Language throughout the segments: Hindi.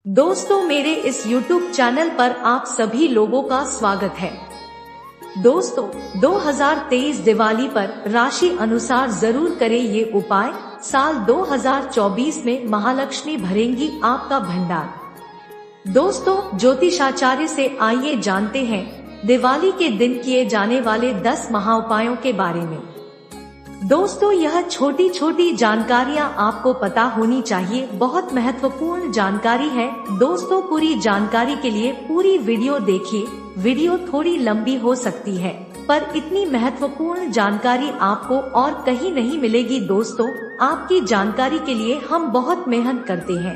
दोस्तों, मेरे इस YouTube चैनल पर आप सभी लोगों का स्वागत है। दोस्तों, 2023 दिवाली पर राशि अनुसार जरूर करें ये उपाय। साल 2024 में महालक्ष्मी भरेंगी आपका भंडार। दोस्तों, ज्योतिषाचार्य से आइए जानते हैं दिवाली के दिन किए जाने वाले 10 महाउपायों के बारे में। दोस्तों, यह छोटी छोटी जानकारियाँ आपको पता होनी चाहिए, बहुत महत्वपूर्ण जानकारी है। दोस्तों, पूरी जानकारी के लिए पूरी वीडियो देखिए। वीडियो थोड़ी लंबी हो सकती है, पर इतनी महत्वपूर्ण जानकारी आपको और कहीं नहीं मिलेगी। दोस्तों, आपकी जानकारी के लिए हम बहुत मेहनत करते हैं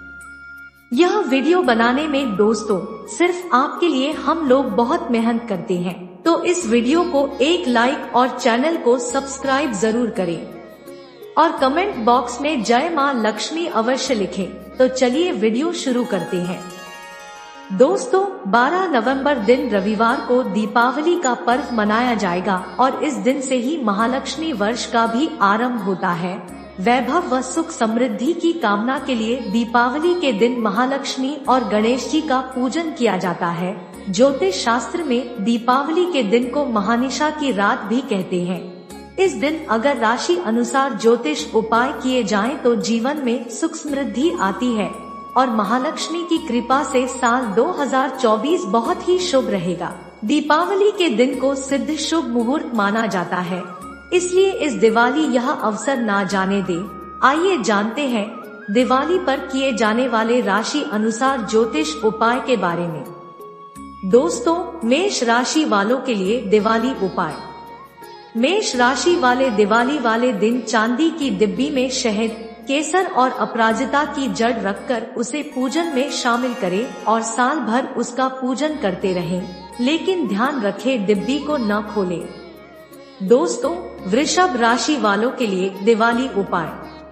यह वीडियो बनाने में। दोस्तों, सिर्फ आपके लिए हम लोग बहुत मेहनत करते हैं, तो इस वीडियो को एक लाइक और चैनल को सब्सक्राइब जरूर करें और कमेंट बॉक्स में जय मां लक्ष्मी अवश्य लिखें। तो चलिए वीडियो शुरू करते हैं। दोस्तों, 12 नवंबर दिन रविवार को दीपावली का पर्व मनाया जाएगा और इस दिन से ही महालक्ष्मी वर्ष का भी आरंभ होता है। वैभव व सुख समृद्धि की कामना के लिए दीपावली के दिन महालक्ष्मी और गणेश जी का पूजन किया जाता है। ज्योतिष शास्त्र में दीपावली के दिन को महानिशा की रात भी कहते हैं। इस दिन अगर राशि अनुसार ज्योतिष उपाय किए जाएं तो जीवन में सुख समृद्धि आती है और महालक्ष्मी की कृपा से साल 2024 बहुत ही शुभ रहेगा। दीपावली के दिन को सिद्ध शुभ मुहूर्त माना जाता है, इसलिए इस दिवाली यह अवसर ना जाने दे। आइए जानते हैं दिवाली पर किए जाने वाले राशि अनुसार ज्योतिष उपाय के बारे में। दोस्तों, मेष राशि वालों के लिए दिवाली उपाय। मेष राशि वाले दिवाली वाले दिन चांदी की डिब्बी में शहद, केसर और अपराजिता की जड़ रखकर उसे पूजन में शामिल करें और साल भर उसका पूजन करते रहें, लेकिन ध्यान रखें डिब्बी को न खोलें। दोस्तों, वृषभ राशि वालों के लिए दिवाली उपाय।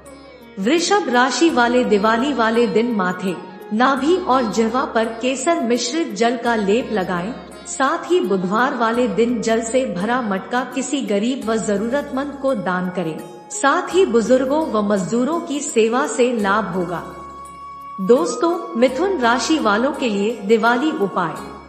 वृषभ राशि वाले दिवाली वाले दिन माथे, नाभि और जिह्वा पर केसर मिश्रित जल का लेप लगाएं। साथ ही बुधवार वाले दिन जल से भरा मटका किसी गरीब व जरूरतमंद को दान करें। साथ ही बुजुर्गों व मजदूरों की सेवा से लाभ होगा। दोस्तों, मिथुन राशि वालों के लिए दिवाली उपाय।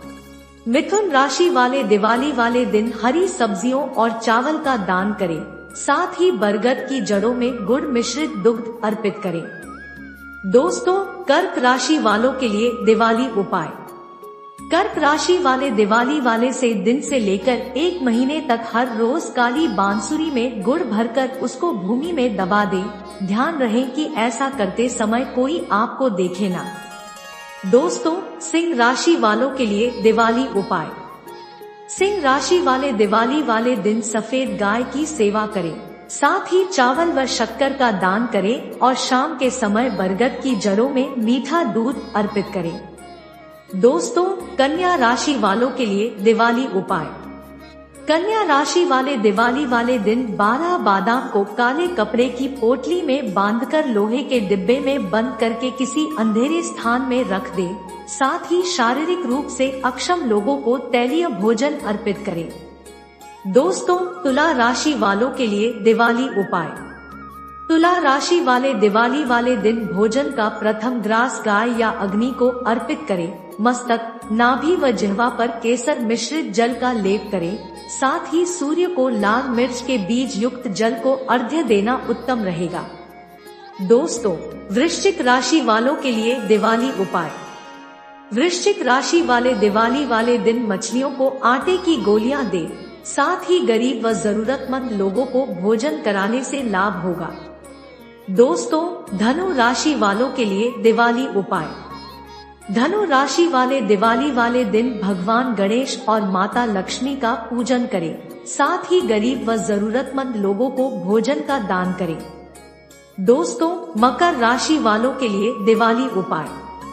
मिथुन राशि वाले दिवाली वाले दिन हरी सब्जियों और चावल का दान करें। साथ ही बरगद की जड़ों में गुड़ मिश्रित दुग्ध अर्पित करें। दोस्तों, कर्क राशि वालों के लिए दिवाली उपाय। कर्क राशि वाले दिवाली वाले से दिन से लेकर 1 महीने तक हर रोज काली बांसुरी में गुड़ भरकर उसको भूमि में दबा दें। ध्यान रहे कि ऐसा करते समय कोई आपको देखे ना। दोस्तों, सिंह राशि वालों के लिए दिवाली उपाय। सिंह राशि वाले दिवाली वाले दिन सफेद गाय की सेवा करें। साथ ही चावल व शक्कर का दान करें और शाम के समय बरगद की जड़ों में मीठा दूध अर्पित करें। दोस्तों, कन्या राशि वालों के लिए दिवाली उपाय। कन्या राशि वाले दिवाली वाले दिन 12 बादाम को काले कपड़े की पोटली में बांधकर लोहे के डिब्बे में बंद करके किसी अंधेरे स्थान में रख दें। साथ ही शारीरिक रूप से अक्षम लोगों को तैलीय भोजन अर्पित करें। दोस्तों, तुला राशि वालों के लिए दिवाली उपाय। तुला राशि वाले दिवाली वाले दिन भोजन का प्रथम ग्रास गाय या अग्नि को अर्पित करें। मस्तक, नाभि व जिह्वा पर केसर मिश्रित जल का लेप करें। साथ ही सूर्य को लाल मिर्च के बीज युक्त जल को अर्घ्य देना उत्तम रहेगा। दोस्तों, वृश्चिक राशि वालों के लिए दिवाली उपाय। वृश्चिक राशि वाले दिवाली वाले दिन मछलियों को आटे की गोलियां दें। साथ ही गरीब व जरूरतमंद लोगों को भोजन कराने से लाभ होगा। दोस्तों, धनु राशि वालों के लिए दिवाली उपाय। धनु राशि वाले दिवाली वाले दिन भगवान गणेश और माता लक्ष्मी का पूजन करें। साथ ही गरीब व जरूरतमंद लोगों को भोजन का दान करें। दोस्तों, मकर राशि वालों के लिए दिवाली उपाय।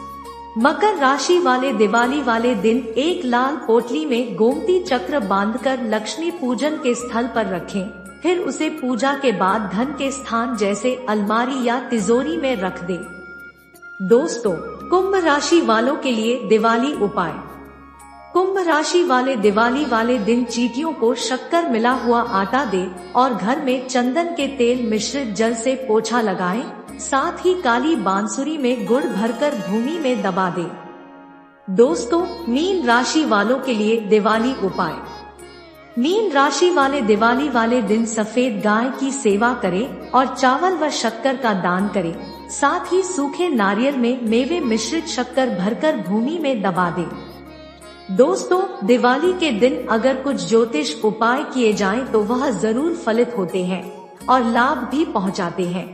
मकर राशि वाले दिवाली वाले दिन एक लाल पोटली में गोमती चक्र बांधकर लक्ष्मी पूजन के स्थल पर रखें। फिर उसे पूजा के बाद धन के स्थान जैसे अलमारी या तिजोरी में रख दें। दोस्तों, कुंभ राशि वालों के लिए दिवाली उपाय। कुंभ राशि वाले दिवाली वाले दिन चींटियों को शक्कर मिला हुआ आटा दें और घर में चंदन के तेल मिश्रित जल से पोछा लगाएं। साथ ही काली बांसुरी में गुड़ भरकर भूमि में दबा दें। दोस्तों, मीन राशि वालों के लिए दिवाली उपाय। मीन राशि वाले दिवाली वाले दिन सफेद गाय की सेवा करें और चावल व शक्कर का दान करें। साथ ही सूखे नारियल में मेवे मिश्रित शक्कर भरकर भूमि में दबा दें। दोस्तों, दिवाली के दिन अगर कुछ ज्योतिष उपाय किए जाएं तो वह जरूर फलित होते हैं और लाभ भी पहुंचाते हैं।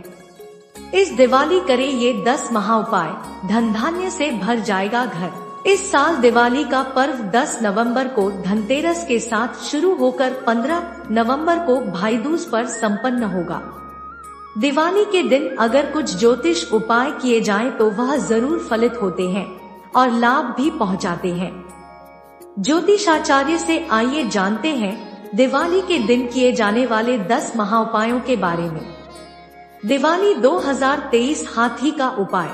इस दिवाली करें ये 10 महा उपाय, धन धान्य से भर जाएगा घर। इस साल दिवाली का पर्व 10 नवंबर को धनतेरस के साथ शुरू होकर 15 नवंबर को भाई दूज पर संपन्न होगा। दिवाली के दिन अगर कुछ ज्योतिष उपाय किए जाएं तो वह जरूर फलित होते हैं और लाभ भी पहुंचाते हैं। ज्योतिषाचार्य से आइए जानते हैं दिवाली के दिन किए जाने वाले 10 महाउपायों के बारे में। दिवाली 2023 हाथी का उपाय।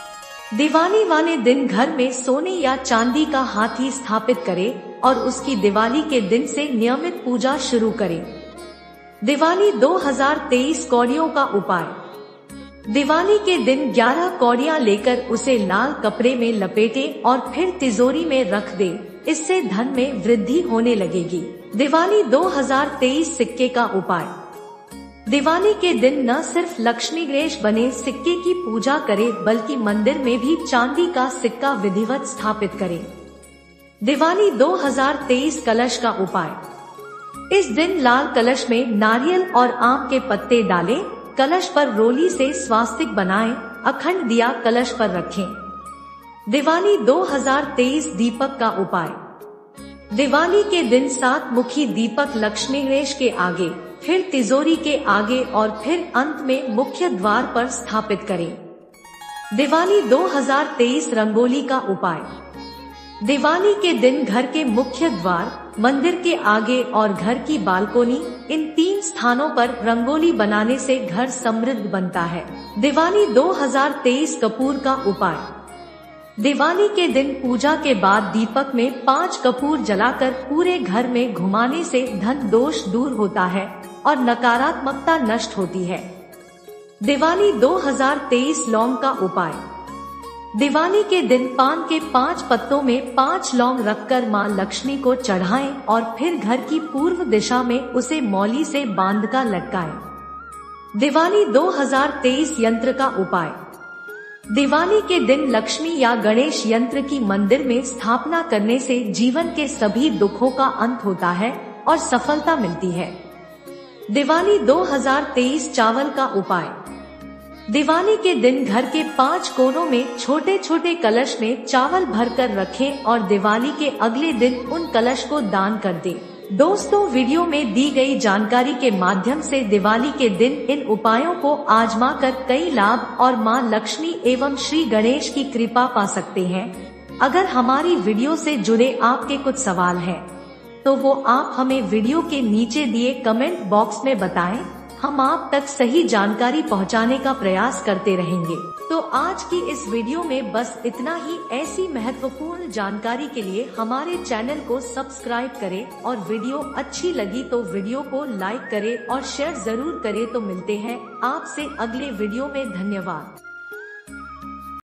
दिवाली वाले दिन घर में सोने या चांदी का हाथी स्थापित करें और उसकी दिवाली के दिन से नियमित पूजा शुरू करें। दिवाली 2023 कौड़ियों का उपाय। दिवाली के दिन 11 कौड़ियां लेकर उसे लाल कपड़े में लपेटें और फिर तिजोरी में रख दें। इससे धन में वृद्धि होने लगेगी। दिवाली 2023 सिक्के का उपाय। दिवाली के दिन न सिर्फ लक्ष्मी गणेश बने सिक्के की पूजा करें बल्कि मंदिर में भी चांदी का सिक्का विधिवत स्थापित करें। दिवाली 2023 कलश का उपाय। इस दिन लाल कलश में नारियल और आम के पत्ते डालें, कलश पर रोली से स्वास्तिक बनाएं, अखंड दिया कलश पर रखें। दिवाली 2023 दीपक का उपाय। दिवाली के दिन 7 मुखी दीपक लक्ष्मी गणेश के आगे, फिर तिजोरी के आगे और फिर अंत में मुख्य द्वार पर स्थापित करें। दिवाली 2023 रंगोली का उपाय। दिवाली के दिन घर के मुख्य द्वार, मंदिर के आगे और घर की बालकोनी, इन 3 स्थानों पर रंगोली बनाने से घर समृद्ध बनता है। दिवाली 2023 कपूर का उपाय। दिवाली के दिन पूजा के बाद दीपक में 5 कपूर जलाकर पूरे घर में घुमाने से धन दोष दूर होता है और नकारात्मकता नष्ट होती है। दिवाली 2023 लौंग का उपाय। दिवाली के दिन पान के 5 पत्तों में 5 लौंग रखकर मां लक्ष्मी को चढ़ाएं और फिर घर की पूर्व दिशा में उसे मौली से बांधकर लटकाएं। दिवाली 2023 यंत्र का उपाय। दिवाली के दिन लक्ष्मी या गणेश यंत्र की मंदिर में स्थापना करने से जीवन के सभी दुखों का अंत होता है और सफलता मिलती है। दिवाली 2023 चावल का उपाय। दिवाली के दिन घर के 5 कोनों में छोटे छोटे कलश में चावल भरकर रखें और दिवाली के अगले दिन उन कलश को दान कर दें। दोस्तों, वीडियो में दी गई जानकारी के माध्यम से दिवाली के दिन इन उपायों को आजमा कर कई लाभ और मां लक्ष्मी एवं श्री गणेश की कृपा पा सकते हैं। अगर हमारी वीडियो से जुड़े आपके कुछ सवाल हैं, तो वो आप हमें वीडियो के नीचे दिए कमेंट बॉक्स में बताएं। हम आप तक सही जानकारी पहुंचाने का प्रयास करते रहेंगे। तो आज की इस वीडियो में बस इतना ही। ऐसी महत्वपूर्ण जानकारी के लिए हमारे चैनल को सब्सक्राइब करें और वीडियो अच्छी लगी तो वीडियो को लाइक करें और शेयर जरूर करें। तो मिलते हैं आपसे अगले वीडियो में। धन्यवाद।